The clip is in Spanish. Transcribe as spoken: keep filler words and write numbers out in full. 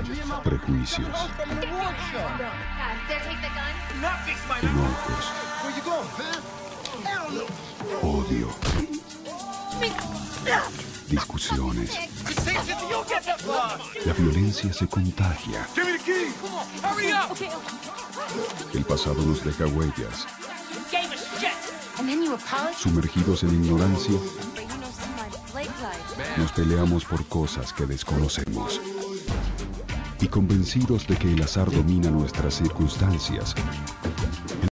prejuicios, enojos, odio, discusiones. La violencia se contagia. El pasado nos deja huellas. Sumergidos en ignorancia, nos peleamos por cosas que desconocemos. Y convencidos de que el azar domina nuestras circunstancias,